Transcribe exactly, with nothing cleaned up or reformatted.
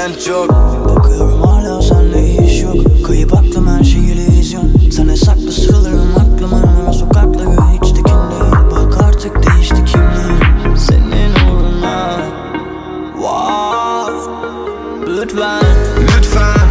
senden çok. Bakıyorum hala senle iş yok. Kayıp aklım her şey illüzyon. Sana saklı sırlarım aklımın ara sokakları hiç tekin değil. Bak artık değişti kimliğim senin uğruna. Wow. Lütfen, Lütfen